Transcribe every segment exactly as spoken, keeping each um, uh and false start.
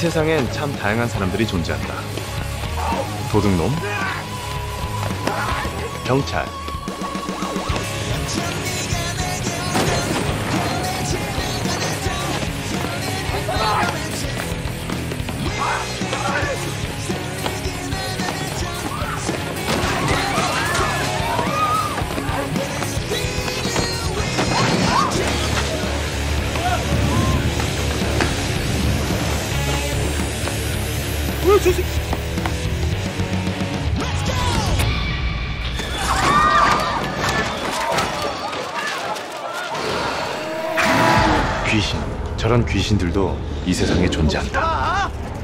세상엔 참 다양한 사람들이 존재한다. 도둑놈, 경찰, 뭐야 저 새끼. 귀신. 저런 귀신들도 이 세상에 존재한다.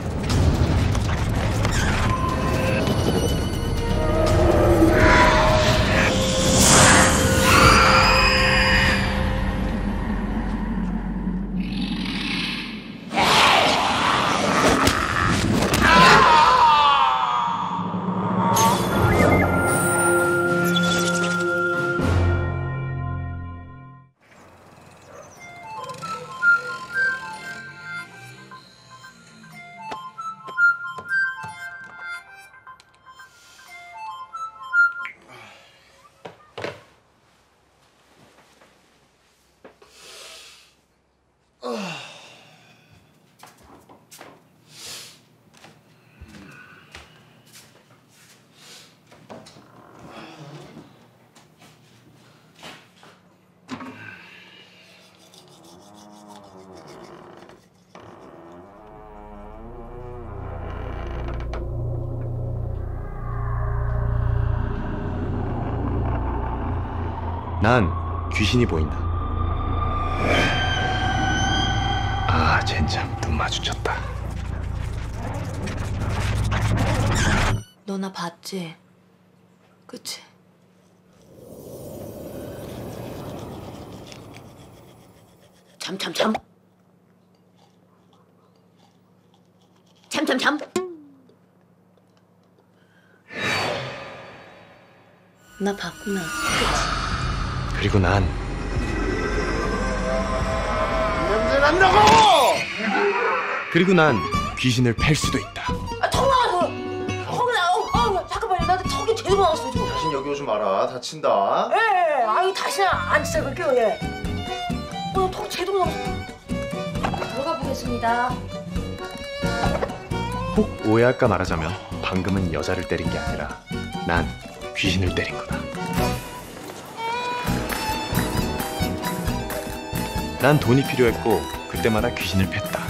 난 귀신이 보인다. 아, 젠장 눈 마주쳤다. 너 나 봤지? 그치? 참 참 참. 참 참 참. 나 봤구나. 그치? 그리고 난 냄새 난다고! 그리고 난 귀신을 팰 수도 있다. 아, 턱 나왔어. 턱 나. 어, 어, 잠깐만요. 나한테 턱이 제대로 나왔어 지금. 다신 여기 오지 마라. 다친다. 예, 예. 아유 다시는 안 진짜 그럴게요. 예. 어, 턱 제대로 나왔어. 들어가 보겠습니다. 혹 오해할까 말하자면 방금은 여자를 때린 게 아니라 난 귀신을 때린 거다. 난 돈이 필요했고 그때마다 귀신을 팼다.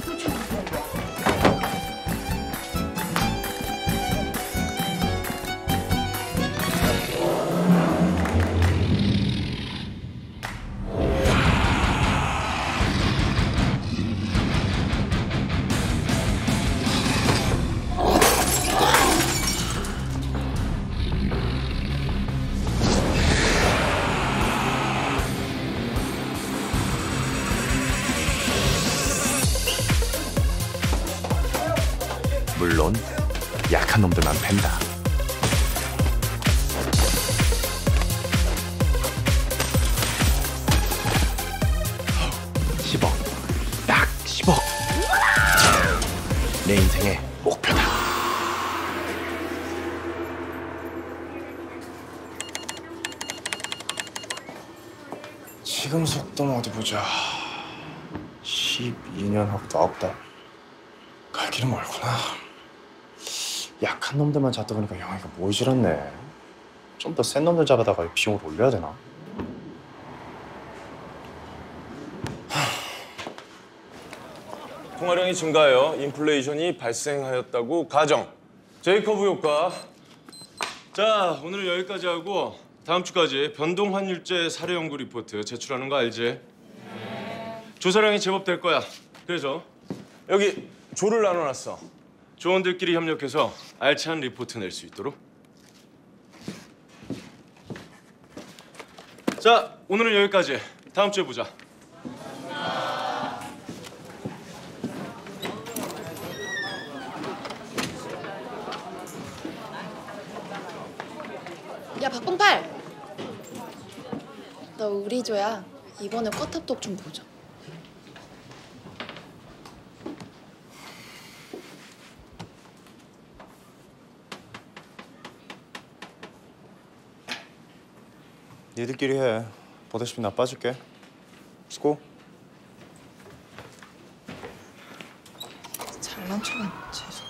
물론 약한 놈들만 팬다. 십억, 딱 십억. 내 인생의 목표다. 지금 속도는 어디 보자. 십이 년 하고 아홉 달. 갈 길은 멀구나. 약한 놈들만 잡다 보니까 영희가 모이질않네. 좀 더 센 놈들 잡아다가 비용을 올려야 되나? 통화량이 증가하여 인플레이션이 발생하였다고 가정. 제이커브 효과. 자, 오늘은 여기까지 하고 다음 주까지 변동 환율제 사례 연구 리포트 제출하는 거 알지? 네. 조사량이 제법 될 거야. 그래서 여기 조를 나눠놨어. 조원들끼리 협력해서 알찬 리포트 낼 수 있도록. 자, 오늘은 여기까지. 다음 주에 보자. 야, 박봉팔! 너 우리 조야. 이번에 쿼탑독 좀 보자. 니들끼리 해. 보다시피 나 빠질게. 수고. 잘난 척은 죄송.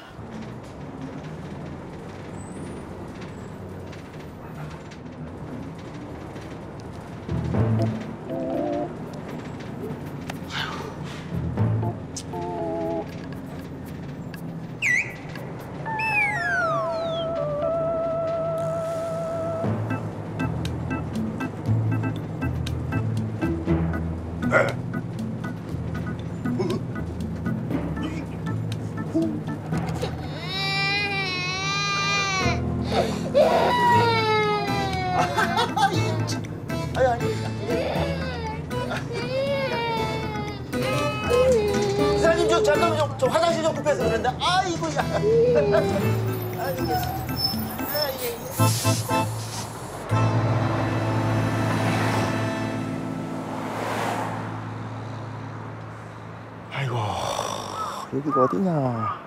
사장님 저 잠깐만 좀, 저 화장실 좀 급해서 그런데 아이고야. 아이고. 아이고, 여기가 어디냐?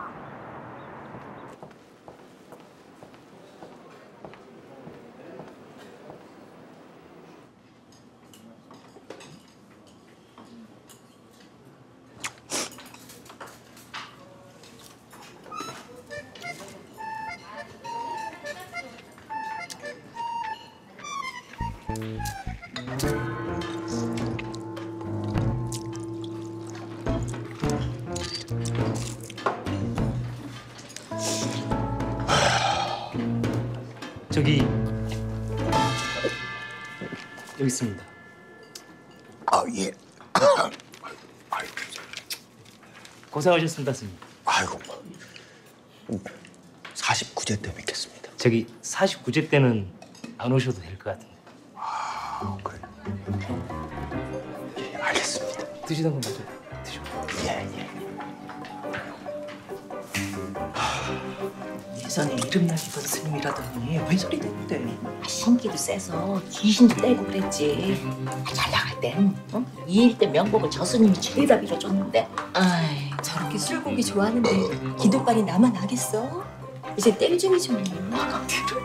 저기 여기 있습니다. 아 예. 고생하셨습니다, 스님. 아이고. 사십구 제 때 뵙겠습니다. 저기 사십구 제 때는 안 오셔도 될 것 같은데. 아 그래. 예 알겠습니다. 드시던 거 먼저 드시고. 예 예. 예전에 이름날 깊은 스님이라더니 왜 저리 됐대? 성기도 세서 귀신도 떼고 그랬지. 잘 나갈 땐 어? 이일 때 명복을 저 스님이 죄다 빌어줬는데. 아이, 저렇게 술고기 좋아하는데 기도빨이 나만 나겠어? 이제 땡중이지 뭐. 화가 들어.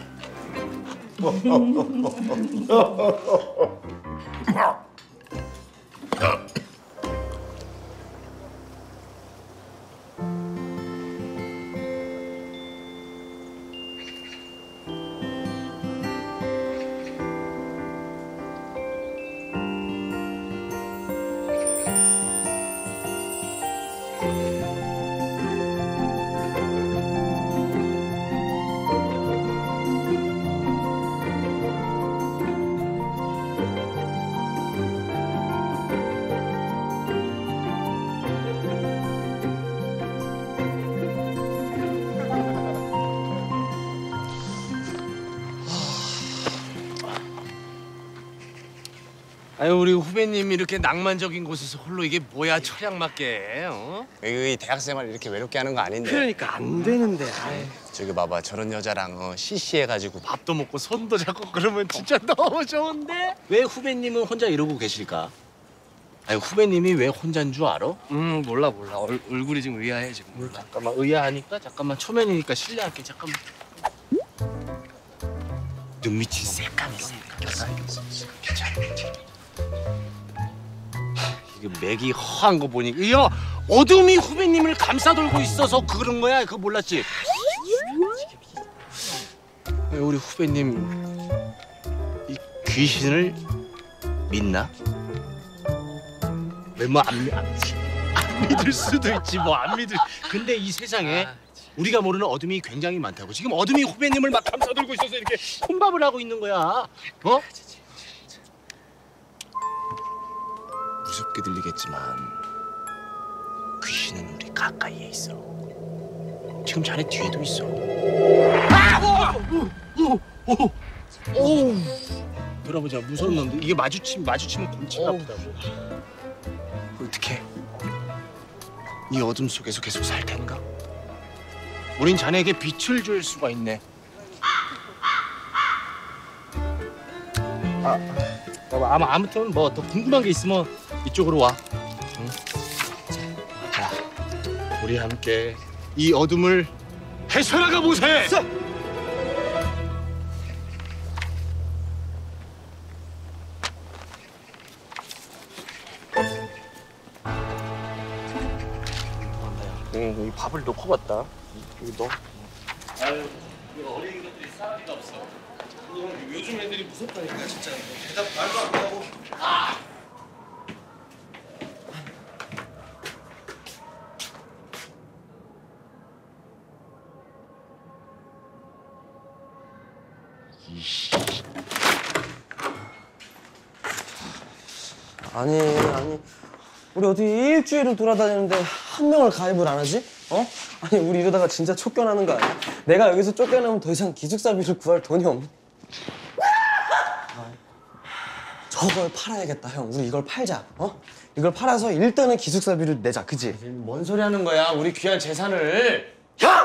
아유 우리 후배님이 이렇게 낭만적인 곳에서 홀로 이게 뭐야 철양 맞게 어? 이 대학생활 이렇게 외롭게 하는 거 아닌데. 그러니까 안 되는데 아이. 저기 봐봐 저런 여자랑 어, 시시해가지고 밥도 먹고 손도 잡고 그러면 진짜 너무 좋은데 왜 후배님은 혼자 이러고 계실까? 아니 후배님이 왜 혼자인 줄 알아? 음 몰라 몰라. 얼, 얼굴이 지금 의아해 지금. 몰라. 잠깐만 의아하니까 잠깐만 초면이니까 실례할게 잠깐만. 눈밑이 새까맸어. 괜찮아 괜찮아. 이게 맥이 허한 거 보니까 야 어둠이 후배님을 감싸돌고 있어서 그런 거야 그거 몰랐지? 우리 후배님 이 귀신을 믿나? 왜뭐안 안, 안 믿을 수도 있지 뭐 안 믿을. 근데 이 세상에 우리가 모르는 어둠이 굉장히 많다고. 지금 어둠이 후배님을 막 감싸돌고 있어서 이렇게 혼밥을 하고 있는 거야. 어? 무섭게 들리겠지만 귀신은 우리 가까이에 있어. 지금 자네 뒤에도 있어. 아! 오! 오! 오! 오! 돌아보자. 무서운 놈들. 이게 마주치면 마주치면 골치가 아프다고. 어떻게? 이 어둠 속에서 계속 살 텐가? 우린 자네에게 빛을 줄 수가 있네. 아, 아마 아무튼 뭐 더 궁금한 게 있으면 이쪽으로 와. 응? 자, 우리 함께 이 어둠을 헤쳐나가 보세. 밥을 넣고 갔다. 여기 넣어. 아유, 이거 어린 것들이 싸가지가 없어. 요즘 애들이 무섭다니까 진짜. 대답 말도 안 하고. 아! 아니 아니 우리 어디 일주일을 돌아다니는데 한 명을 가입을 안 하지? 어? 아니 우리 이러다가 진짜 쫓겨나는 거 아니야? 내가 여기서 쫓겨나면 더 이상 기숙사비를 구할 돈이 없네. 저걸 팔아야겠다 형. 우리 이걸 팔자. 어? 이걸 팔아서 일단은 기숙사비를 내자. 그지? 뭔 소리 하는 거야? 우리 귀한 재산을. 형!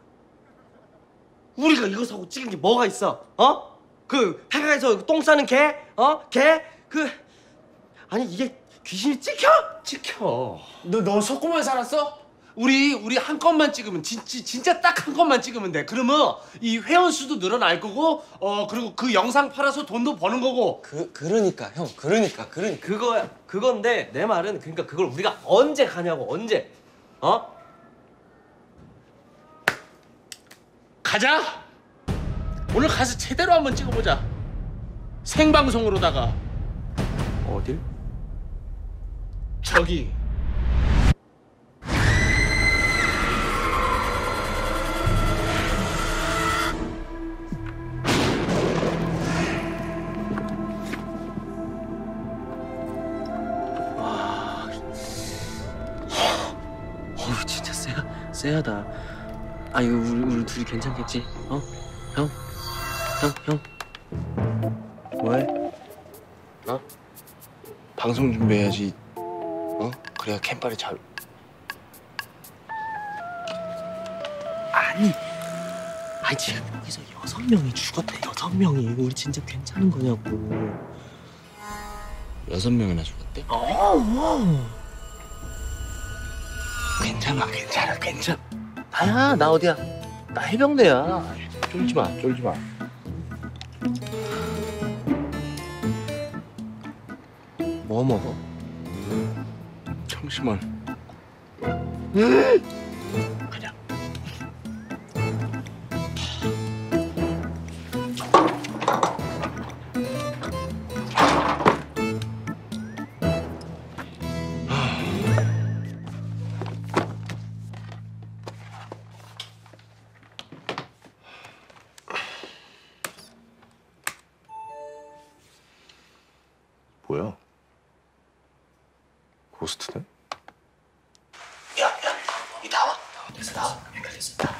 우리가 이거 사고 찍은 게 뭐가 있어? 어? 그 폐가에서 똥 싸는 개? 어? 개? 그 아니 이게 귀신이 찍혀? 찍혀. 너 너 속고만 살았어? 우리 우리 한 건만 찍으면 진짜 진짜 딱 한 건만 찍으면 돼. 그러면 이 회원 수도 늘어날 거고, 어 그리고 그 영상 팔아서 돈도 버는 거고. 그 그러니까 형. 그러니까 그러니까 그거 그건데 내 말은 그러니까 그걸 우리가 언제 가냐고. 언제? 어? 가자. 오늘 가서 제대로 한번 찍어보자. 생방송으로다가. 어딜? 저기. 와. 어우 진짜 쎄하, 쎄하다. 아 이거 우리, 우리 둘이 괜찮겠지? 어? 형? 형? 형? 뭐해? 어? 방송 준비해야지. 어? 그래야 캠빨이 잘. 아니, 아니 지금 여기서 여섯 명이 죽었대. 여섯 명이. 우리 진짜 괜찮은 거냐고. 여섯 명이나 죽었대? 어. 어. 괜찮아, 괜찮아, 괜찮아. 나야, 나 어디야? 나 해병대야. 쫄지 마, 쫄지 마. 뭐 먹어? 청심환. 그냥. 뭐야? 고스트네? 야, 야, 이 나와. 됐어, 나와. 됐어, 나와.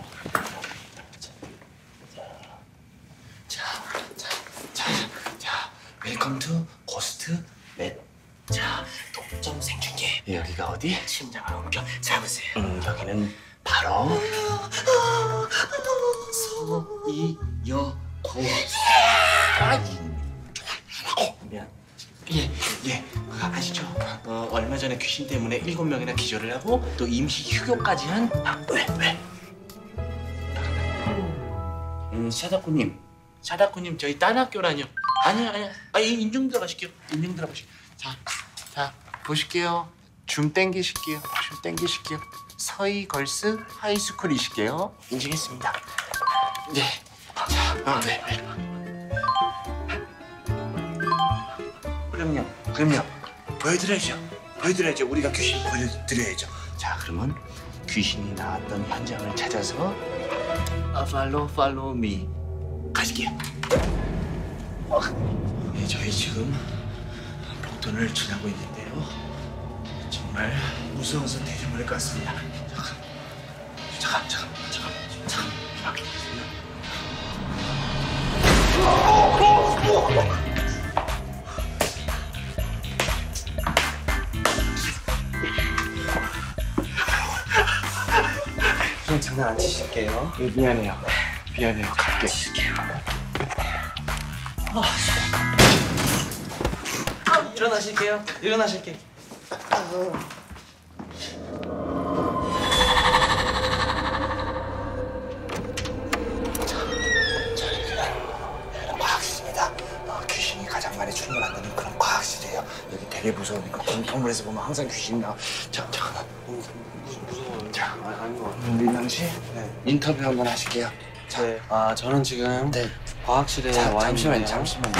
자, 자, 자, 자, 웰컴 투 고스트 맷. 자, 독점 생중계. 여기가 어디? 심장을 옮겨 잡으세요. 음, 여기는 바로 서이여고. 미안. 예, 예. 그거 아시죠? 어, 얼마 전에 귀신 때문에 일곱 명이나 기절을 하고 또 임시 휴교까지 한. 아, 왜, 왜? 음, 사다코님, 사다코님 저희 딴 학교라뇨. 아니요, 아니요. 아, 인중 들어가실게요. 인중 들어가실게요. 자, 자, 보실게요. 줌 땡기실게요. 줌 땡기실게요. 서희 걸스 하이스쿨이실게요. 인증했습니다. 네. 자, 아, 네, 네. 그럼요, 그럼요. 보여드려야죠. 보여드려야죠. 우리가 귀신 보여드려야죠. 자, 그러면 귀신이 나왔던 현장을 찾아서 아, 팔로우 팔로우 미 가실게요. 어, 네, 저희 지금 복도를 지나고 있는데요. 정말 무서워서 대중을 것 같습니다. 잠깐, 잠깐, 잠깐, 잠깐, 잠깐. 좀 장난 안 치실게요. 네, 미안해요. 미안해요. 갈게. 치실게요. 아, 일어나실게요. 일어나실게. 과학실입니다. 어, 귀신이 가장 많이 출몰한다는 그런 과학실이에요. 여기 되게 무서우니까 건물에서 보면 항상 귀신이 나와. 자, 잠깐만. 무서워요. 자, 당시 인터뷰 한번 하실게요. 자, 네. 아 저는 지금 네. 과학실에 자, 와 잠시만요, 있는데요. 잠시만요.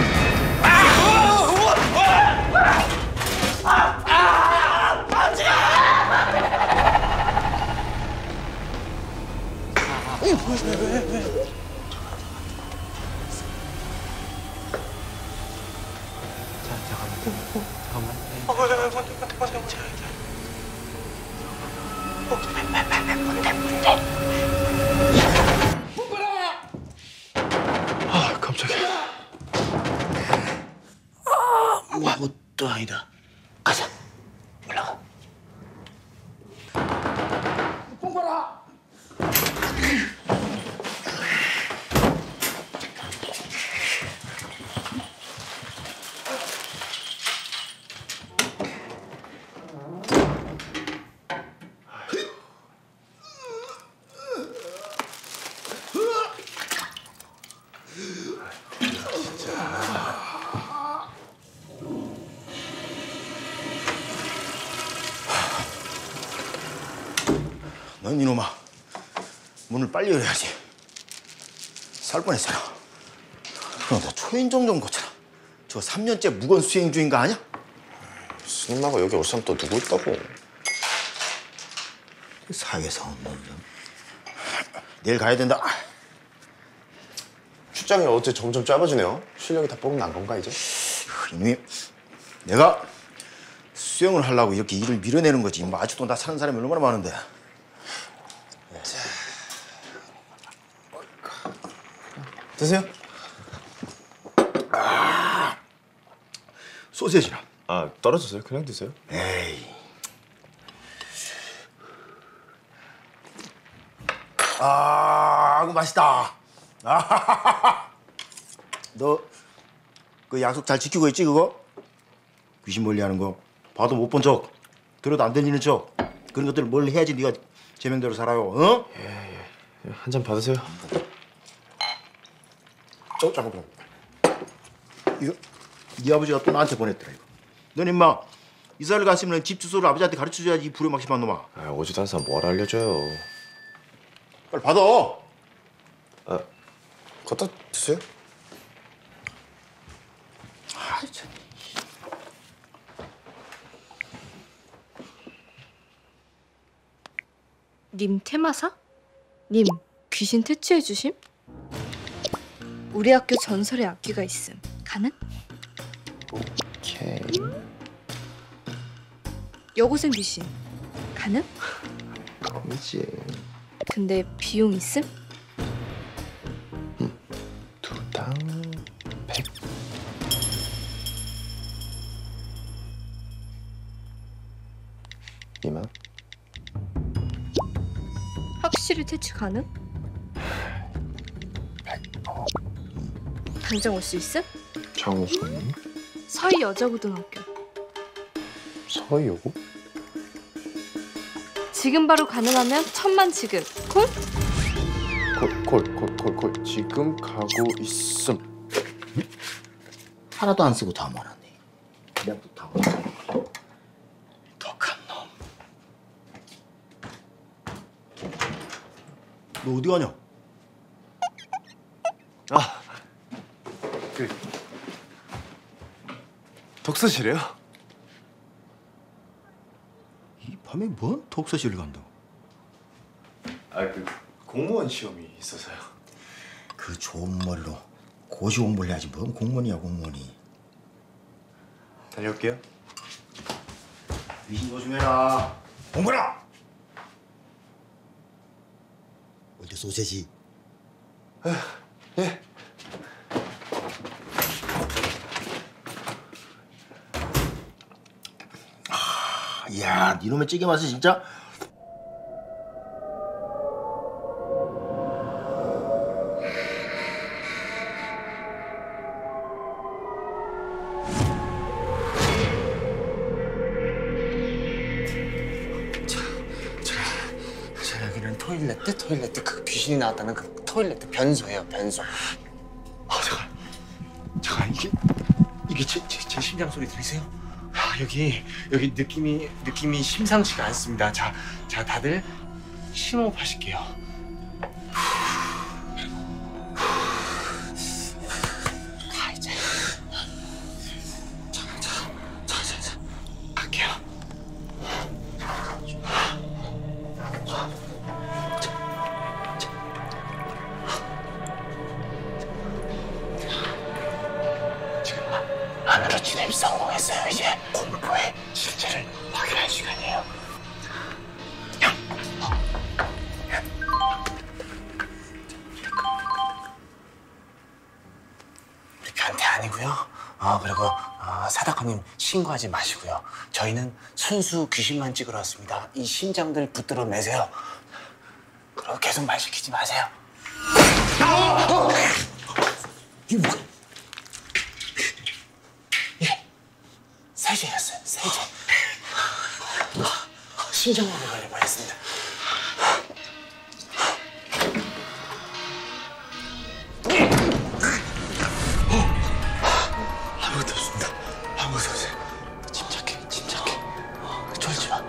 아 깜짝이야. 아무것도 아니다. 가자. 올라가. 넌 이놈아 문을 빨리 열어야지. 살 뻔했잖아. 그럼 너 초인종 좀 고쳐라. 저 삼 년째 무건 수행 중인 거 아니야? 스님마가 여기 올 사람 또 누구 있다고? 사회에서 너 내일 가야 된다. 출장이 어째 점점 짧아지네요. 실력이 다 뽕난 건가 이제? 이놈이 내가 수영을 하려고 이렇게 일을 밀어내는 거지. 뭐 아직도 나 사는 사람이 얼마나 많은데. 드세요. 소세지라. 아 떨어졌어요? 그냥 드세요. 에이. 아, 이거 맛있다. 아, 너 그 약속 잘 지키고 있지 그거? 귀신 멀리하는 거 봐도 못 본 척, 들어도 안 들리는 척 그런 것들을 뭘 해야지 네가 제명대로 살아요. 어? 한 잔 받으세요. 어, 잠깐만. 이거 네 아버지가 또 나한테 보냈더라 이거. 넌 임마 이사를 갔으면 집 주소를 아버지한테 가르쳐줘야지. 이 불효막심한 놈아. 아, 오지도 않은 사람 뭘 알려줘요. 빨리 받아. 아, 갖다 드세요. 아, 참. 님 테마사? 님 귀신 퇴치해 주심? 우리 학교 전설의 악기가 있음. 가능? 오케이. 여고생 귀신. 가능? 이지. 근데 비용 있음? 두당 백. 이만. 확실히 퇴치 가능? 당장 올 수 있음? 장소는 서희 여자고등학교. 서요고? 지금 바로 가능하면 천만 지급. 콜? 콜콜콜콜콜 지금 가고 있음. 하나도 안 쓰고 다 말았네. 그냥 또 다 말았네. 독한 놈. 너 어디 가냐? 아, 그 독서실이요? 이 밤에 뭔 독서실을 간다고? 아, 그 공무원 시험이 있어서요. 그 좋은 머리로 고시 공부를 해야지 뭔 공무원이야 공무원이. 다녀올게요. 귀신 조심해라. 공부라. 어디 소세지? 예. 아, 이야, 니놈의 찌개 맛이 진짜. 자, 여기는 토일레트, 토일레트. 그 귀신이 나왔다는 그 토일레트 변소예요, 변소. 아 잠깐 잠깐 이게 이게 제, 제, 제 심장 소리 들리세요? 아, 여기 여기 느낌이 느낌이 심상치가 않습니다. 자, 자 다들 심호흡하실게요. 가 이제. 자, 자, 자, 자, 자. 갈게요. 지금 안으로 진입 성공했어요. 이제 공포의 실체를 확인할 시간이에요. 우리 변태 아니고요. 어 그리고 어, 사다커님 신고하지 마시고요. 저희는 순수 귀신만 찍으러 왔습니다. 이 심장들 붙들어 매세요. 그리고 계속 말 시키지 마세요. 이게 뭐야? 예, 세제였어요. 세제. 심장마비 걸릴 뻔했습니다. 아무것도 없습니다. 아무것도 없어요. 침착해, 침착해. 졸지 마.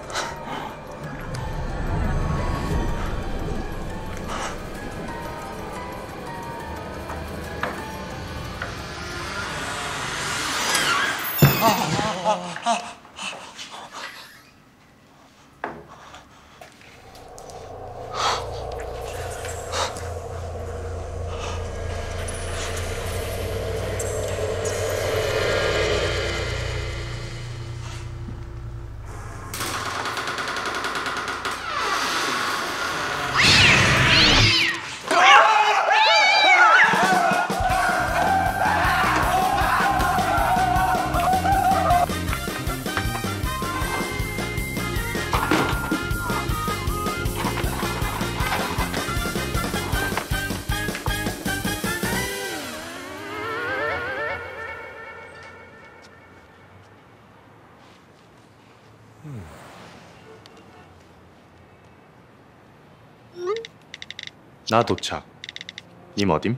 나 도착. 님 어딤?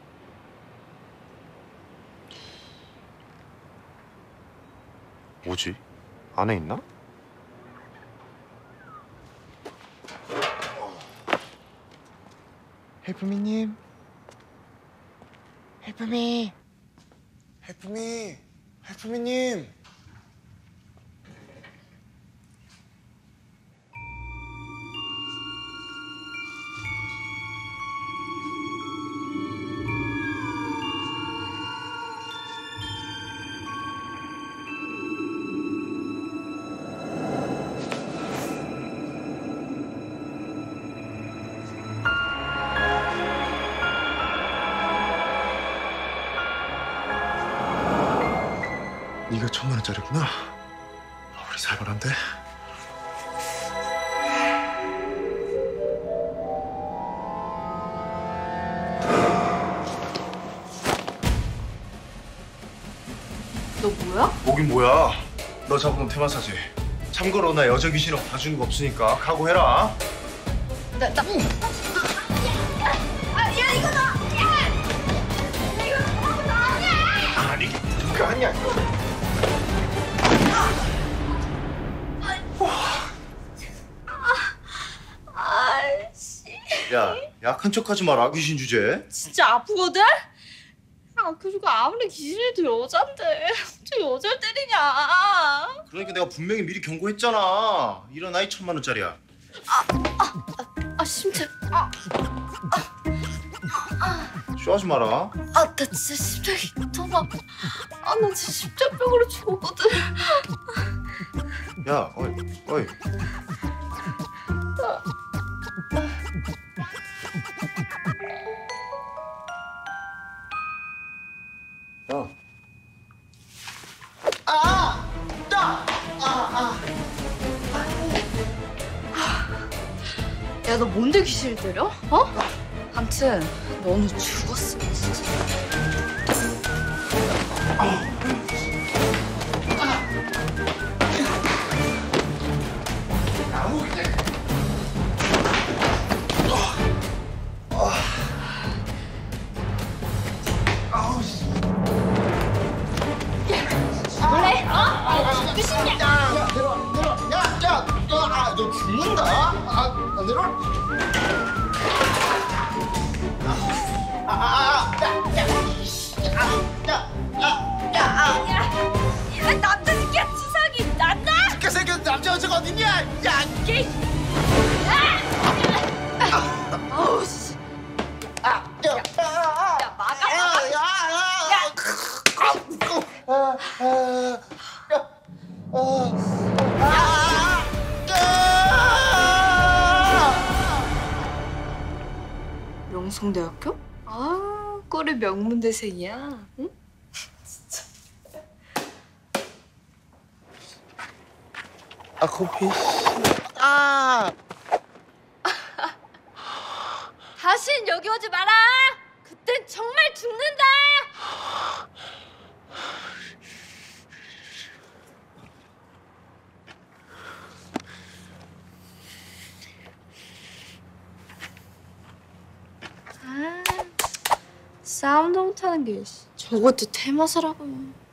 뭐지? 안에 있나? 헬프미님. 헬프미. 헬프미. 헬프미님. 네가 천만 원짜리구나. 우리 살벌한데. 너 뭐야? 뭐긴 뭐야. 너 잡아놓은 테마사지. 참고로 나 여자 귀신하고 봐주는 거 없으니까 각오해라. 나, 나. 아, 야, 이거 나! 야! 이거 뭐라고 나냐! 아니, 그거 아니야. 아이씨. 야, 약한 척하지 마라, 귀신 주제. 진짜 아프거든? 아, 그리고 아무리 귀신이도 여잔데 어떻게 여자를 때리냐? 그러니까 내가 분명히 미리 경고했잖아. 이런 아이 천만 원짜리야. 아, 아, 아, 아 심장. 아, 쇼하지 마라. 아, 나 진짜 심장이 너무 아파. 아, 나 진짜 심장병으로 죽었거든. 야, 어이, 어이. 야. 아! 나! 아, 아. 야, 너 뭔데 귀신을 때려? 어? 암튼 너 오늘 죽었어, 진짜. 원래 어? 귀신이야. 야, 내려와, 내려와. 야, 야, 너, 아, 너 죽는다. 아, 안 돼. 내려. 야, 남자 새끼야 지성이 난다. 그 새끼 남자 여자가 어딨냐? 야, 이. 아우 씨. 아, 야, 야 막아. 야, 야, 명성대학교? 아, 꼴이 명문대생이야. 응? 아 커피. 아, 다신 여기 오지 마라. 그땐 정말 죽는다. 아, 싸움도 못하는 게 저것도 테마사라고.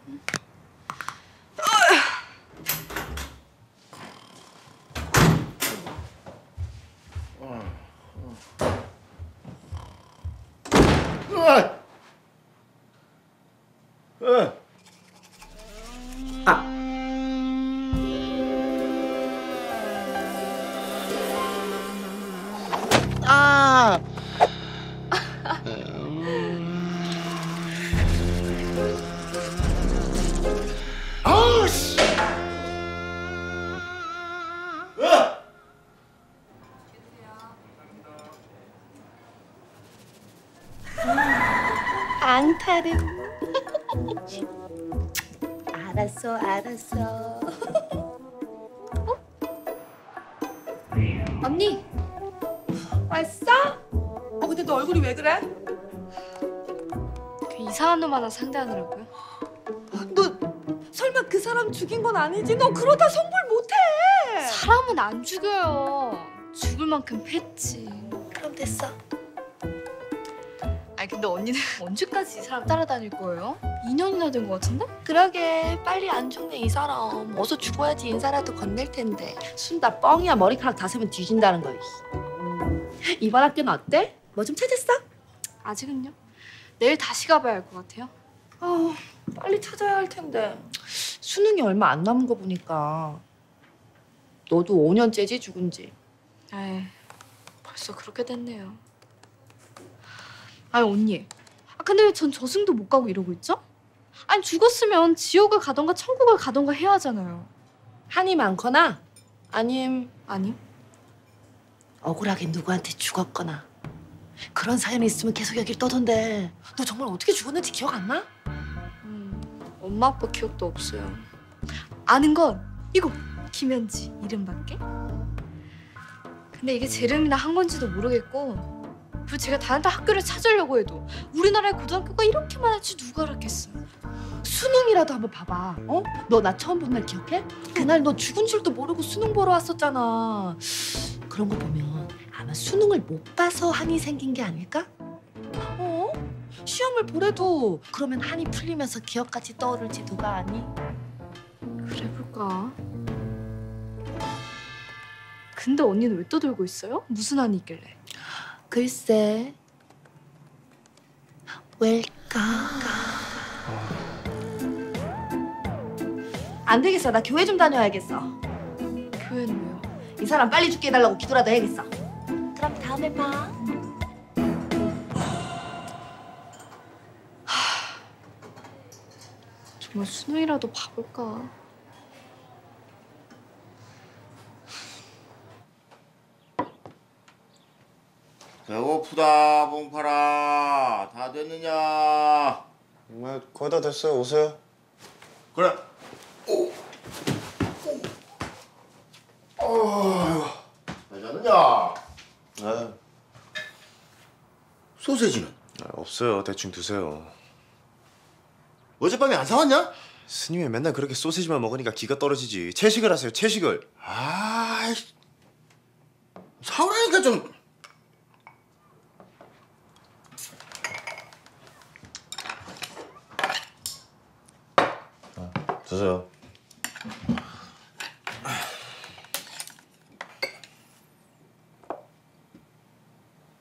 아, 아우 씨. 앙탈은. 알았어, 알았어. 어? 언니, 왔어? 어 근데 너 얼굴이 왜 그래? 그 이상한 놈 하나 상대하느라고요. 너 설마 그 사람 죽인 건 아니지? 너 그러다 성불 못해. 사람은 안 죽여요. 죽을 만큼 패지. 그럼 됐어. 아니 근데 언니는 언제까지 이 사람 따라다닐 거예요? 이 년이나 된 거 같은데? 그러게 빨리 안 죽네 이 사람. 어서 죽어야지 인사라도 건넬 텐데. 순 다 뻥이야. 머리카락 다 세면 뒤진다는 거. 이번 학교는 어때? 뭐 좀 찾았어? 아직은요. 내일 다시 가봐야 할 것 같아요. 아 빨리 찾아야 할 텐데. 수능이 얼마 안 남은 거 보니까 너도 오 년째지 죽은 지. 에이, 벌써 그렇게 됐네요. 아니 언니, 아, 근데 왜 전 저승도 못 가고 이러고 있죠? 아니 죽었으면 지옥을 가던가 천국을 가던가 해야 하잖아요. 한이 많거나 아님 아니? 억울하게 누구한테 죽었거나 그런 사연이 있으면 계속 여길 떠던데. 너 정말 어떻게 죽었는지 기억 안 나? 음, 엄마 아빠 기억도 없어요. 아는 건 이거 김현지 이름밖에? 근데 이게 제 이름이나 한 건지도 모르겠고, 그리고 제가 다른 학교를 찾으려고 해도 우리나라의 고등학교가 이렇게 많을지 누가 알았겠어요. 수능이라도 한번 봐봐. 어? 너 나 처음 본 날 기억해? 그날 너 죽은 줄도 모르고 수능 보러 왔었잖아. 그런 거 보면 아마 수능을 못 봐서 한이 생긴 게 아닐까? 어? 시험을 보래도 그러면 한이 풀리면서 기억까지 떠오를지 누가 아니? 그래 볼까? 근데 언니는 왜 떠들고 있어요? 무슨 한이 있길래? 글쎄, 왜일까? 안 되겠어. 나 교회 좀 다녀야겠어. 교회는 왜요? 이 사람 빨리 죽게 해달라고 기도라도 해야겠어. 그럼 다음에 봐. 정말 수능이라도 봐볼까? 배고프다, 봉파라. 다 됐느냐? 정말 거의 다 됐어요. 오세요. 그래. 오. 오. 어휴. 왜 자느냐? 네. 소세지는? 아, 없어요. 대충 두세요. 어젯밤에 안 사왔냐? 스님이 맨날 그렇게 소세지만 먹으니까 기가 떨어지지. 채식을 하세요. 채식을. 아이. 사오라니까 좀. 드세요.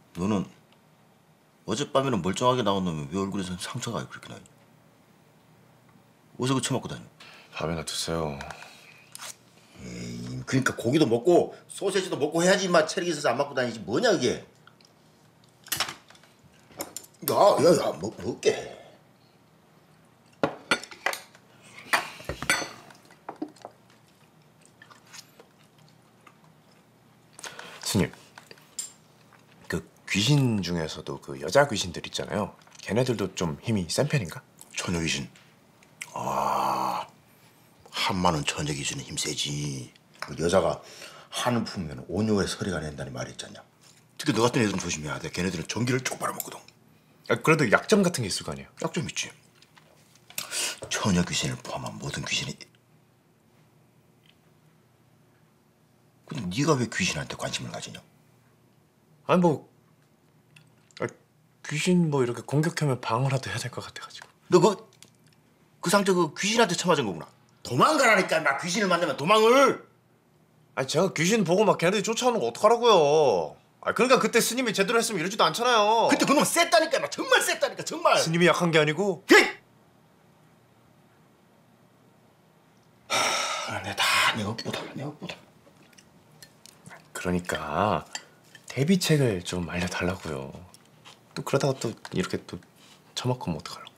너는 어젯밤에는 멀쩡하게 나온 놈이 왜 얼굴에서 상처가 그렇게 나냐? 어디서 그 처먹고 다녀? 밥이나 드세요. 에이, 그러니까 고기도 먹고 소세지도 먹고 해야지 임마 체력이 있어서 안 맞고 다니지 뭐냐 그게. 야야야 먹, 먹게. 스님, 그 귀신 중에서도 그 여자 귀신들 있잖아요. 걔네들도 좀 힘이 센 편인가? 처녀 귀신. 아, 한마는 처녀 귀신은 힘 세지. 그 여자가 한을 품으면 온효의 서리가 낸다는 말이 있잖냐. 특히 너 같은 애들은 조심해야 돼. 걔네들은 전기를 쪽 빨아먹거든. 아, 그래도 약점 같은 게 있을 거 아니에요? 약점 있지. 처녀 귀신을 포함한 모든 귀신이. 근데 네가 왜 귀신한테 관심을 가지냐? 아니 뭐 아, 귀신 뭐 이렇게 공격하면 방어라도 해야 될 것 같아가지고. 너 그 그 상처 그 귀신한테 처맞은 거구나. 도망가라니까 나 귀신을 만나면 도망을. 아니 제가 귀신 보고 막 걔네들이 쫓아오는 거 어떡하라고요. 아 그러니까 그때 스님이 제대로 했으면 이러지도 않잖아요. 그때 그놈 셌다니까 나 정말 셌다니까 정말. 스님이 약한 게 아니고. 하, 내가 다 내 업보다 내 업보다. 그러니까 대비책을 좀 알려달라고요. 또 그러다가 또 이렇게 또 처먹으면 어떡하려고.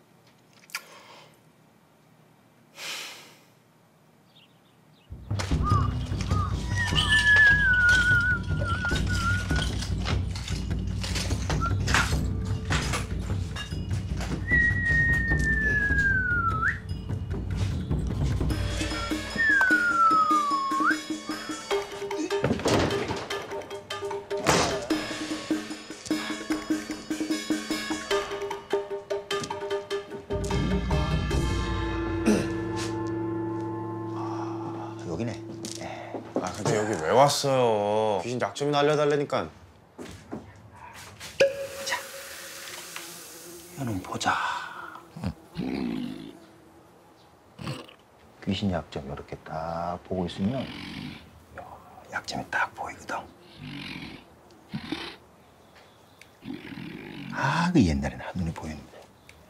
여기네. 아 근데 여기 왜 왔어요? 귀신 약점이나 알려달라니까. 자, 이놈 보자. 귀신 약점 이렇게 딱 보고 있으면 야, 약점이 딱 보이거든. 아, 그 옛날에는 한눈에 보였는데.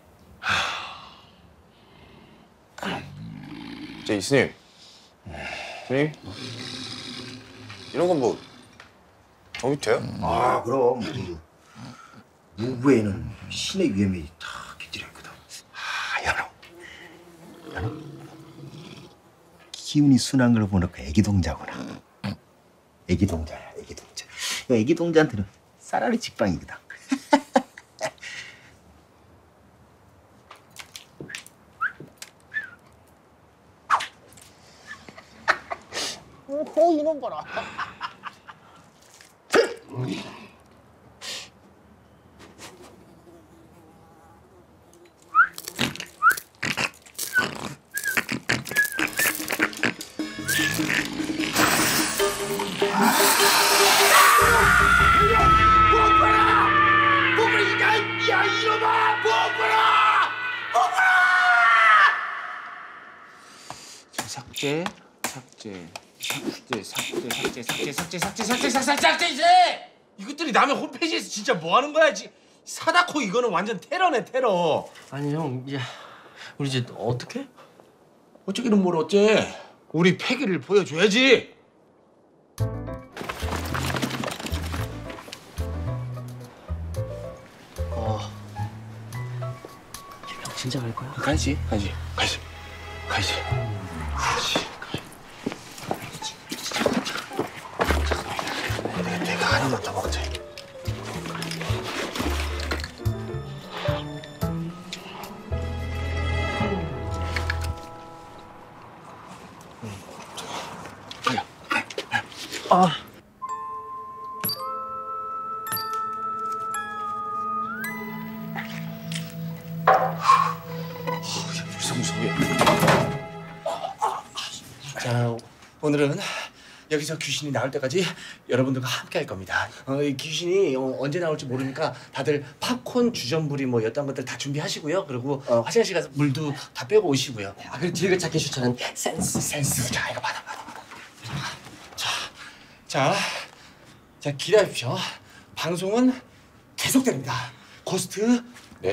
저 이스님. 스님? 이런 건 뭐 도움이 돼요? 아, 그럼 무구에는 신의 위험이 다 깃들여 있거든. 아, 연호. 연호. 기운이 순한 걸 보니까 애기 동자구나. 애기 동자야, 애기 동자. 이 애기 동자한테는 쌀알이 직방이거든. 오, 이놈 봐라. 야, 이놈아! 뽀뽀라! 뽀뽀라! 삭제, 삭제, 삭제, 삭제, 삭제, 삭제, 삭제, 삭제, 삭제, 삭제, 삭제 이제! 이것들이 남의 홈페이지에서 진짜 뭐 하는 거야? 지 사다코 이거는 완전 테러네 테러. 아니 형, 야, 우리 이제 어떻게? 어쩌기는 뭘 어째? 우리 패기를 보여줘야지. 어, 형 진짜 갈 거야? 가야지, 가야지, 가야지, 가야지. 내가, 내가 하나만 더 먹자. 아. 무서무서해. 자, 오늘은 여기서 귀신이 나올 때까지 여러분들과 함께 할 겁니다. 어, 이 귀신이 어, 언제 나올지 모르니까 다들 팝콘, 주전부리 뭐 이딴 것들 다 준비하시고요. 그리고 어, 화장실 가서 물도 다 빼고 오시고요. 아, 그리고 뒤를 찾기 좋잖아. 센스, 센스. 자, 이거 받아, 받아. 자, 자, 자 기다리십시오. 방송은 계속됩니다. 고스트. 네?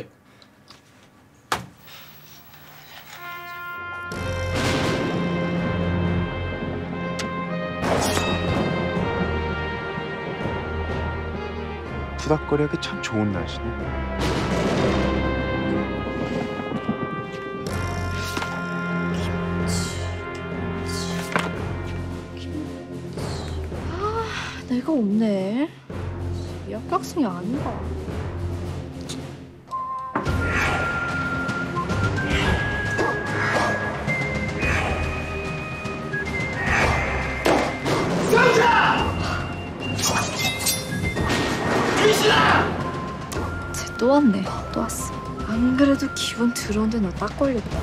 투닥거리하기 참 좋은 날씨네. 내가 없네. 이 학교 학생이 아닌가. 쟤 또 왔네. 또 왔어. 안 그래도 기분 들어온데 너 딱 걸렸다.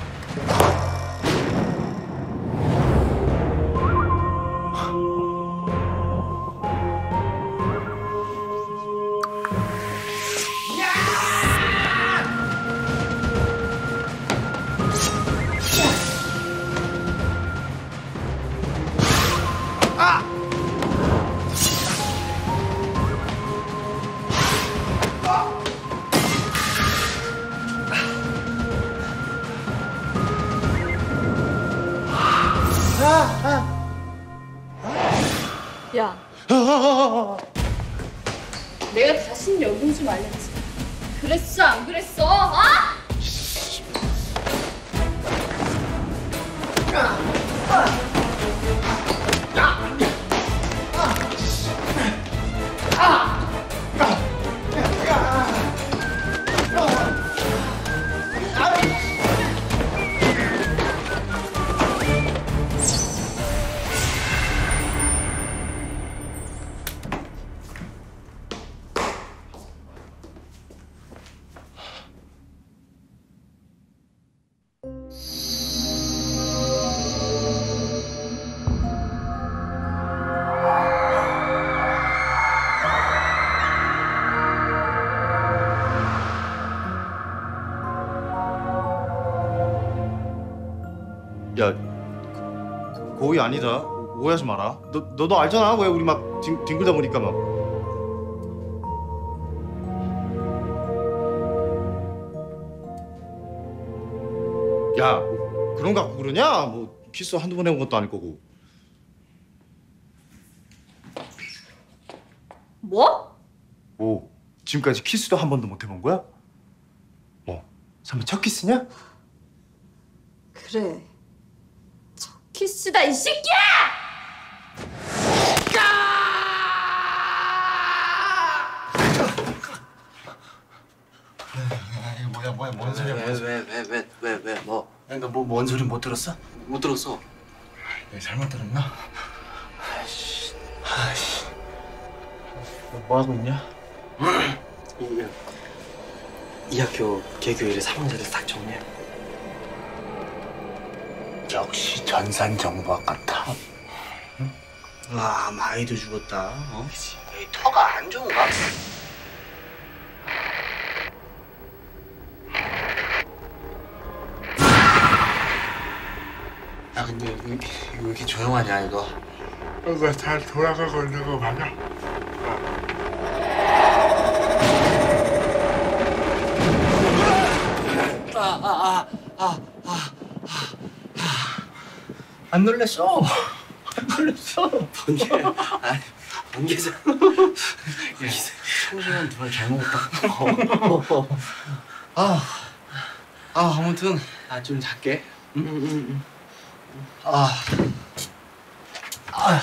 야. 내가 다신 여기 오지 말랬지. 그랬어 안 그랬어? 어? 야, 고의 아니다. 오해하지 마라. 너 너도 알잖아. 왜 우리 막 뒹, 뒹굴다 보니까 막. 야, 뭐 그런 거 갖고 그러냐? 뭐 키스 한두 번 해본 것도 아닐 거고. 뭐? 오, 지금까지 키스도 한 번도 못 해본 거야? 뭐, 설마 첫 키스냐? 그래. 첫 키스다 이 새끼야! 뭐야 뭐야 뭔 소리야? 왜 왜 왜 왜 왜 왜 뭐? 너뭐 뭔 소리 못 들었어? 못 들었어. 내가 잘못 들었나? 아이씨, 아이씨. 너 뭐 하고 있냐? 이, 이 학교 개교일에 사망자들 딱 정리해. 역시 전산정보학 같아. 응? 아, 마이도 죽었다. 어? 이 터가 안 좋은가? 야, 근데 이거, 이거 왜 이렇게 조용하냐, 이거? 이거 잘 돌아가고 있는 거 맞아? 아, 아, 아, 아, 아, 아. 안 놀랬어. 안 놀랬어. 번개. 아니, 번개잖아. 청소년 누가 잘못 먹었다. 아, 아, 아무튼 나 좀 잘게. 응, 응, 응. 아, 아.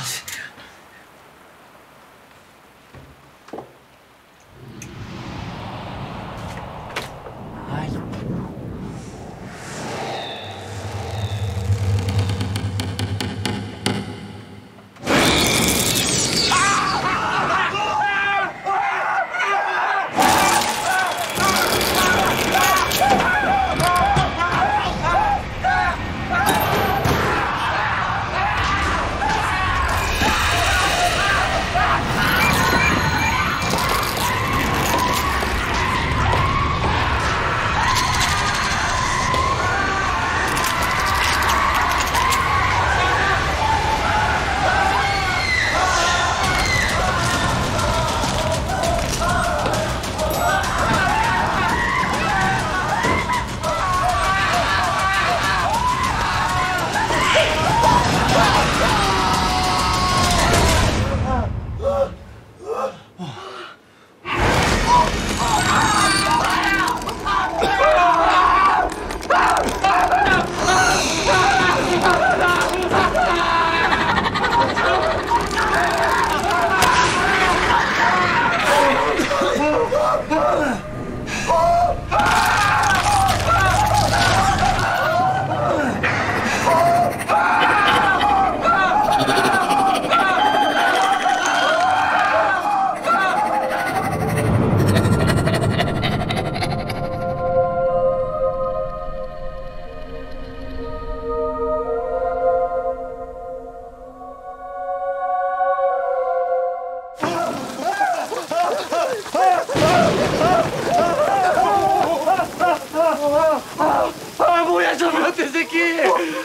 아 뭐야 저 변태 새끼!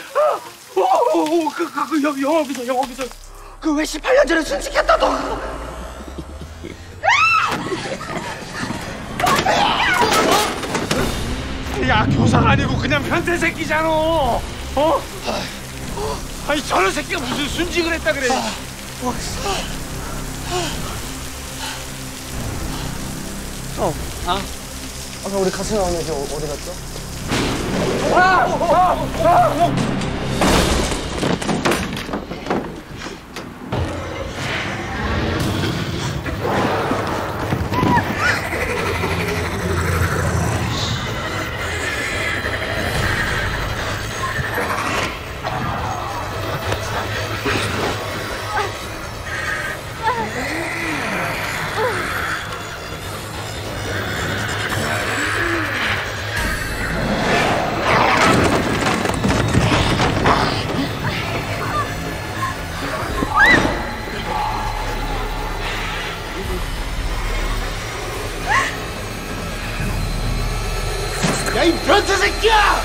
오오그그 그 영업이서 영업이서 그 왜 십팔 년 전에 순직했다 너! 야 교사가 아니고 그냥 변태 새끼잖아. 어? 아니 저런 새끼가 무슨 순직을 했다 그래? 형, 아? 아까 우리 같이 나온 애기 어- 어디 갔죠? 야 이 변태 새끼야!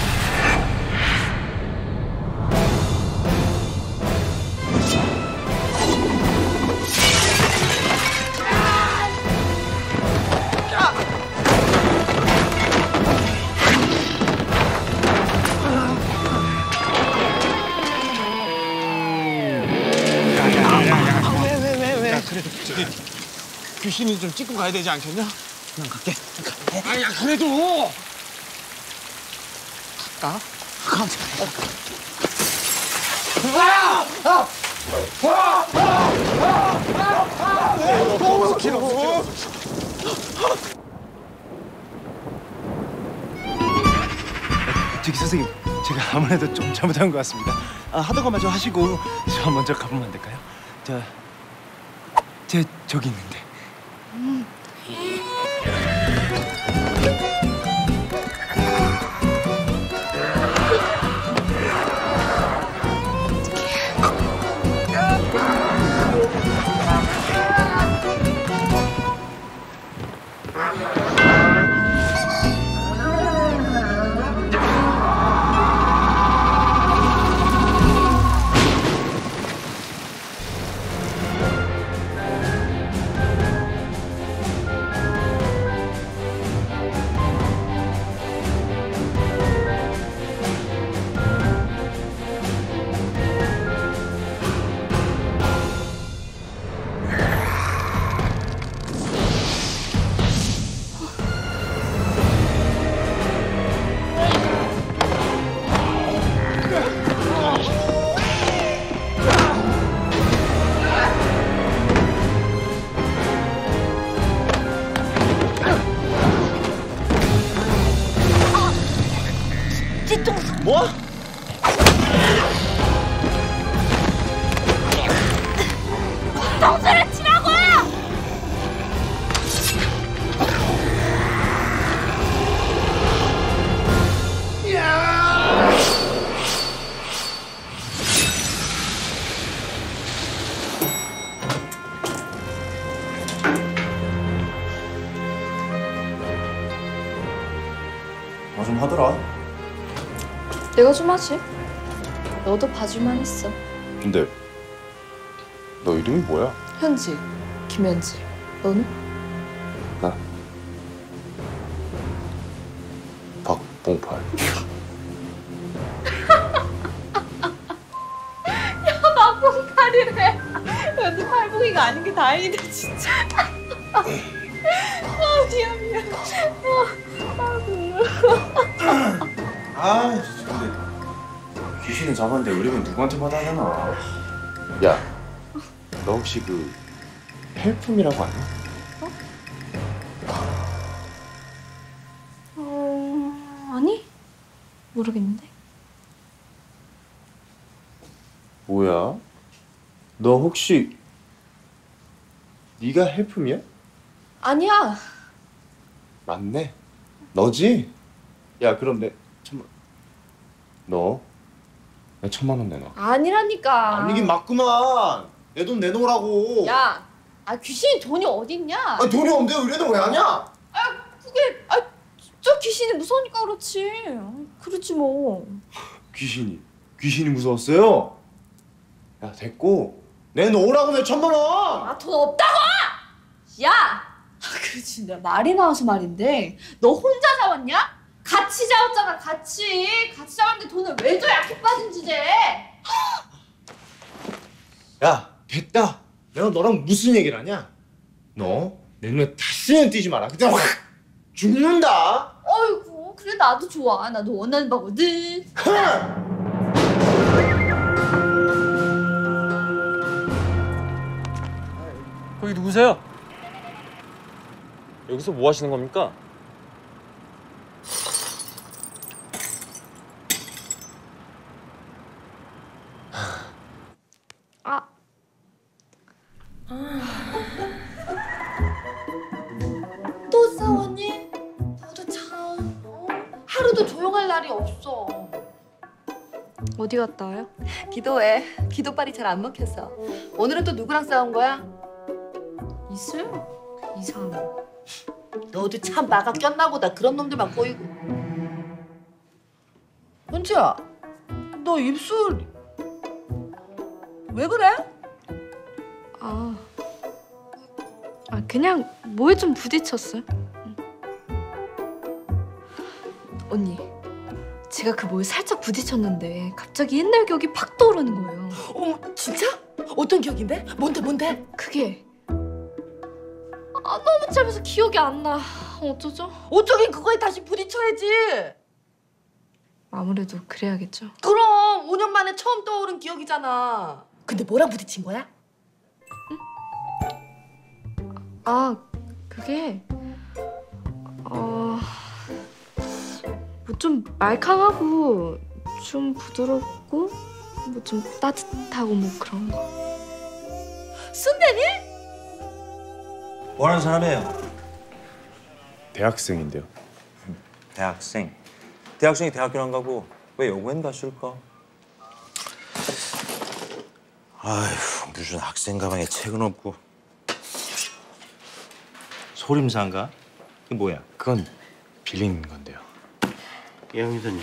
왜왜왜 야 그래도 저기 귀신이 좀 찍고 가야 되지 않겠냐? 난 갈게. 아야 그래도 갈까? 가자. 너무 길어 길어. 저기 선생님, 제가 아무래도 좀 잘못한 것 같습니다. 아, 하던 것만 좀 하시고 저 먼저 가보면 안 될까요? 저, 제 저기 있는데. 뒤통수. 뭐? 뒤통수를 치라고! 뭐 좀 하더라. 내가 좀 하지. 너도 봐줄만 했어. 근데 너 이름이 뭐야? 현지, 김현지. 너는? 나 박봉팔. 야, 막봉팔이래. 근데 팔봉이가 아닌 게 다행이다, 진짜. 아, 미안, 미안. 아, 놀라. 아, 근데 귀신은 잡았는데 의뢰는 누구한테 받아야 하나? 야, 너 혹시 그 헬품이라고 아냐? 어? 모르겠는데. 뭐야? 너 혹시 네가 헬프미야? 아니야. 맞네. 너지? 야 그럼 내 천만 너? 내 천만 원 내놔. 아니라니까. 아니긴 맞구만. 내 돈 내놓으라고. 야, 아 귀신이 돈이 어딨냐? 아 돈이 없는데 의뢰는 왜 하냐? 아 그게 아 저 귀신이 무서우니까 그렇지. 그렇지 뭐. 귀신이 귀신이 무서웠어요? 야 됐고 내놓으라고 내 천만 원. 아 돈 없다고! 야! 아, 그렇지 내가 말이 나와서 말인데 너 혼자 잡았냐? 같이 잡았잖아 같이. 같이 잡았는데 돈을 왜 줘 약해 빠진 주제. 야 됐다. 내가 너랑 무슨 얘기를 하냐? 너 내 눈에 다시는 띄지 마라. 그때 확 죽는다. 어이구 그래 나도 좋아. 나도 원하는 바거든. 거기 누구세요? 여기서 뭐 하시는 겁니까? 아. 또 싸웠니? 나도 참 어? 하루도 조용할 날이 없어. 어디 갔다 와요? 기도해. 기도빨이 잘 안 먹혀서. 오늘은 또 누구랑 싸운 거야? 있어요? 이상한 거. 너도 참 마가 꼈나 보다. 그런 놈들만 꼬이고. 은지야, 너 입술 왜 그래? 아, 아 그냥 뭐에 좀 부딪혔어요. 응. 언니, 제가 그 뭐에 살짝 부딪혔는데 갑자기 옛날 기억이 팍 떠오르는 거예요. 어머, 진짜? 어떤 기억인데? 뭔데 뭔데? 그게 아 너무 짧아서 기억이 안 나. 어쩌죠? 어쩌긴 그거에 다시 부딪혀야지. 아무래도 그래야겠죠. 그럼 오 년 만에 처음 떠오른 기억이잖아. 근데 뭐랑 부딪힌 거야? 아 그게 어... 뭐 좀 말캉하고 좀 부드럽고 뭐 좀 따뜻하고 뭐 그런 거. 순대니? 뭐 하는 사람이에요? 대학생인데요. 대학생. 대학생이 대학교 안 가고 왜 여고엔 갔을까? 아휴, 무슨 학생 가방에 책은 없고. 소림사인가? 그게 뭐야? 그건 빌린 건데요. 예, 형 이사님.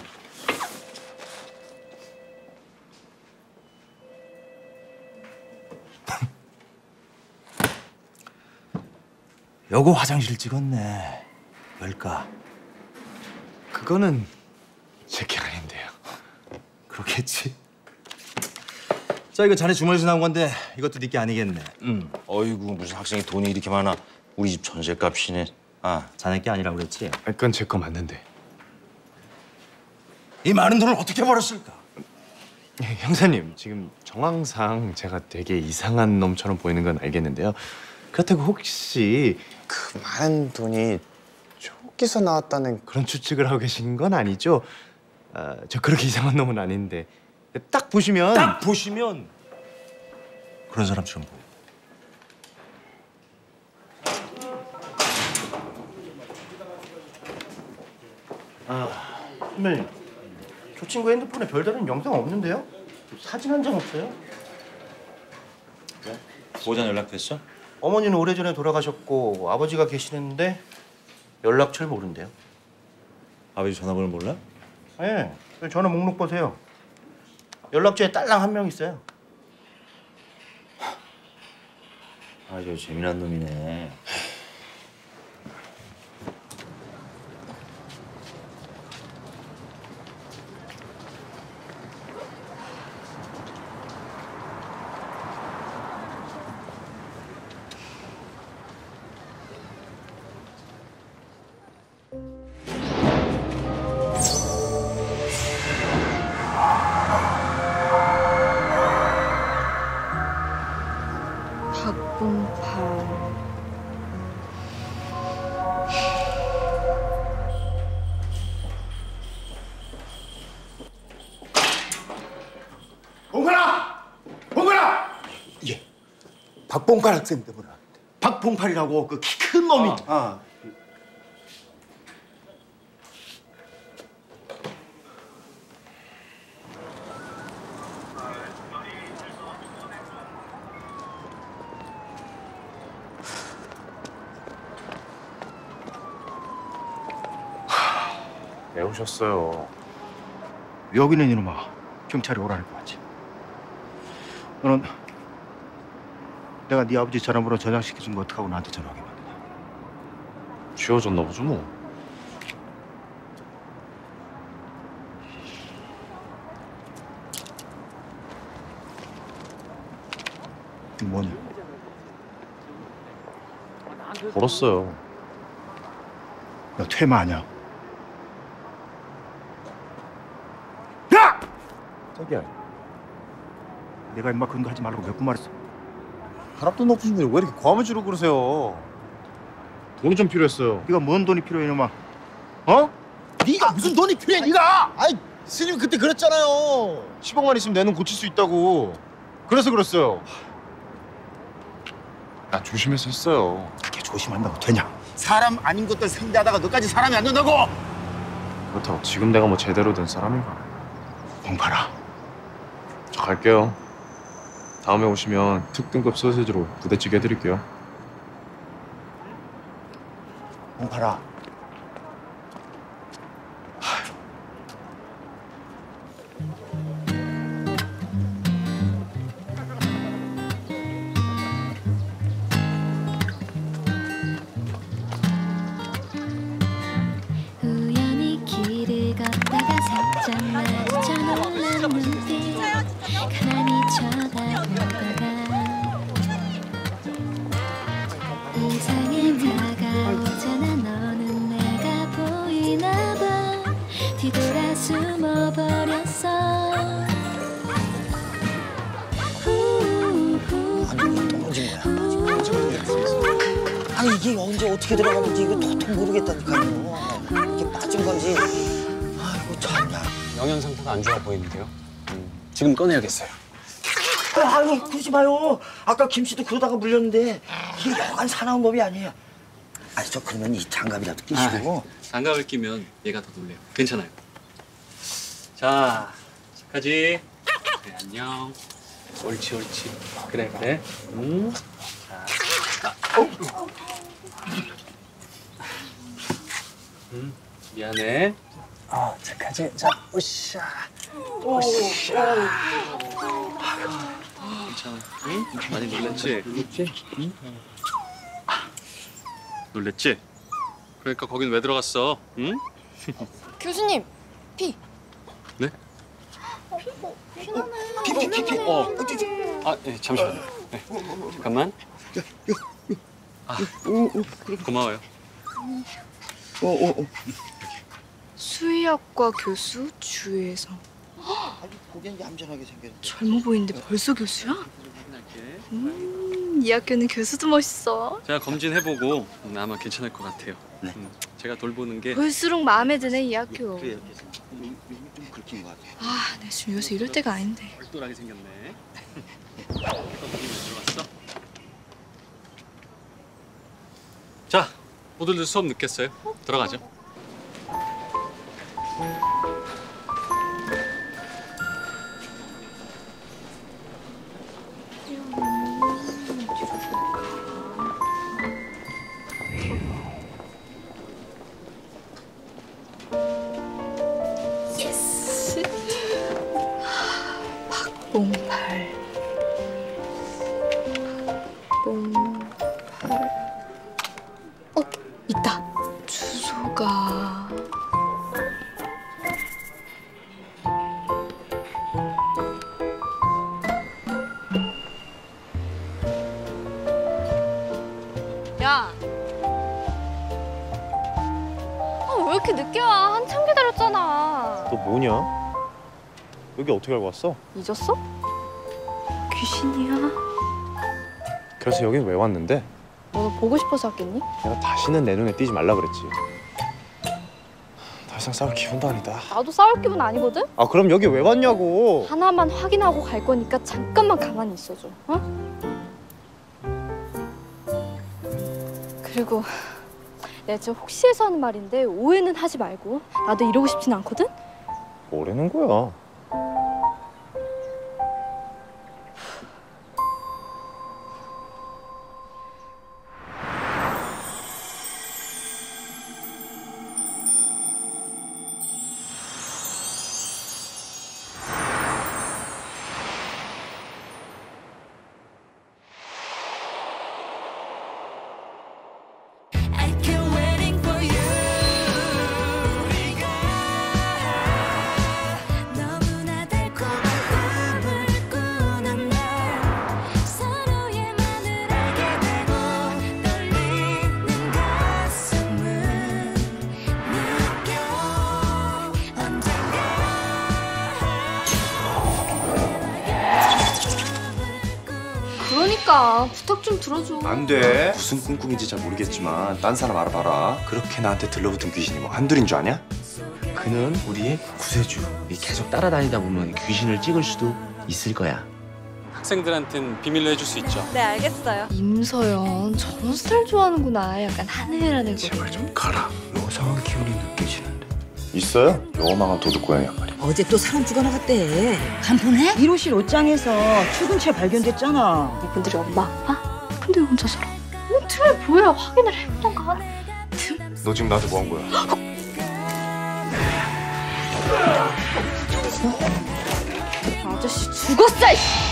여고 화장실 찍었네. 열까? 그거는 제게 아닌데요. 그렇겠지. 자, 이거 자네 주머니에서 나온 건데 이것도 네게 아니겠네. 응. 어이구, 무슨 학생이 돈이 이렇게 많아. 우리 집 전셋값이네. 아, 자네 게 아니라고 그랬지? 아, 그건 제 거 맞는데. 이 많은 돈을 어떻게 벌었을까? 예, 형사님, 지금 정황상 제가 되게 이상한 놈처럼 보이는 건 알겠는데요. 그렇다고 혹시 그 많은 돈이 쫓기서 나왔다는 그런 추측을 하고 계신 건 아니죠? 아, 저 그렇게 이상한 놈은 아닌데 딱 보시면 딱 보시면 그런 사람처럼 보여. 아, 선배님, 저 친구 핸드폰에 별다른 영상 없는데요? 사진 한 장 없어요? 왜? 보호자 연락됐어? 어머니는 오래전에 돌아가셨고 아버지가 계시는데 연락처를 모른대요. 아버지 전화번호 몰라? 네, 전화 목록 보세요. 연락처에 딸랑 한 명 있어요. 아, 저 재미난 놈이네. 박봉팔 박봉팔 학생 때문에. 박봉팔이라고 그 키 큰 놈이. 아, 아. 왜 오셨어요? 여기는 이놈아 경찰이 오라는 거 같지. 너는 내가 네 아버지 전화번호 저장시켜준 거 어떡하고 나한테 전화하게 만드냐. 지워졌나 보죠 뭐. 이게 뭐냐? 벌었어요. 너 퇴마 아냐? 야! 자기야. 내가 임마 그런 거 하지 말라고 몇 번 말했어. 혈압도 높으신데 왜 이렇게 과음을 지르고 그러세요? 돈이 좀 필요했어요. 네가 뭔 돈이 필요해 이놈아? 어? 네가 무슨 돈이 필요해 네가? 아이 스님 그때 그랬잖아요. 십억만 있으면 내 눈 고칠 수 있다고. 그래서 그랬어요. 나 조심해서 했어요. 그게 조심한다고 되냐? 사람 아닌 것들 상대하다가 너까지 사람이 안 된다고! 그렇다고 지금 내가 뭐 제대로 된 사람인가? 봉팔아. 저 갈게요. 다음에 오시면 특등급 소세지로 부대찌개 해드릴게요. 봉팔아. 우연히 길을 걷다가 살짝 마주쳐 놀란 눈빛 가만히 쳐다보다가 이상해 다가오잖아. 너는 내가 보이나 봐. 뒤돌아 숨어버렸어. 아니 이게 언제 어떻게 들어가는지 이거 도통 모르겠다니까요. 이게 빠진 건지. 아이고 참나. 영양 상태가 안 좋아 보이는데요. 음, 지금 꺼내야겠어요. 아니 그러지 마요. 아까 김 씨도 그러다가 물렸는데 이게 여간 사나운 법이 아니에요. 아니 저 그러면 이 장갑이라도 끼시고. 아, 장갑을 끼면 얘가 더 놀래요. 괜찮아요. 자, 착하지? 그래, 안녕. 옳지, 옳지. 그래, 그래. 음. 자, 아, 어. 음, 미안해. 아, 착하지? 자, 오샤. 오샤. 괜찮아. 응? 많이 놀랬지? 놀랬지? 응? 놀랬지? 그러니까 거긴 왜 들어갔어? 응? 교수님, 피. 네? 피, 피, 피, 피. 어. 아, 예, 잠시만요. 네. 잠깐만. 아, 고마워요. 수의학과 교수 주혜성. 보기엔 얌전하게 생겼는데. 젊어 보이는데 벌써 교수야? 음, 이 학교는 교수도 멋있어. 제가 검진해보고 음, 아마 괜찮을 것 같아요. 네. 음, 제가 돌보는 게 볼수록 마음에 드네 이 학교. 그래, 좀 긁힌 것 같아. 아, 내 지금 요새 이럴 때가 아닌데. 똘똘하게 생겼네. 들어왔어? 자, 모두들 수업 늦겠어요. 들어가죠. 예스. 박봉팔. 박봉팔. 어, 있다. 주소가. 야. 아, 왜 이렇게 늦게 와? 한참 기다렸잖아. 너 뭐냐? 여기 어떻게 알고 왔어? 잊었어? 귀신이야. 그래서 여긴 왜 왔는데? 너도 보고 싶어서 왔겠니? 내가 다시는 내 눈에 띄지 말라 그랬지. 더 이상 싸울 기분도 아니다. 나도 싸울 기분 아니거든? 아 그럼 여기 왜 왔냐고. 하나만 확인하고 갈 거니까 잠깐만 가만히 있어줘. 어? 그리고 내가 진짜 혹시 해서 하는 말인데 오해는 하지 말고. 나도 이러고 싶진 않거든? 뭐라는 거야? 그러니까 부탁 좀 들어줘. 안 돼. 무슨 꿍꿍인지 잘 모르겠지만 딴 사람 알아봐라. 그렇게 나한테 들러붙은 귀신이 뭐 한둘인 줄 아냐? 그는 우리의 구세주. 이 계속 따라다니다 보면 귀신을 찍을 수도 있을 거야. 학생들한텐 비밀로 해줄 수 있죠. 네, 알겠어요. 임서연, 저런 스타일 좋아하는구나. 약간 하늘하늘. 제발 좀 가라. 요상한 기운이 느껴지는데. 있어요? 요망한 도둑고양이 한 마리. 어제 또 사람 죽어나갔대. 간폰해? 일 호실 옷장에서 출근체 발견됐잖아. 이분들이 엄마, 아빠? 근데 왜 혼자 살아? 뭐 틈을 보여야 확인을 해보던가. 너 지금 나한테 뭐 한 거야? 아저씨 죽었어! 이씨.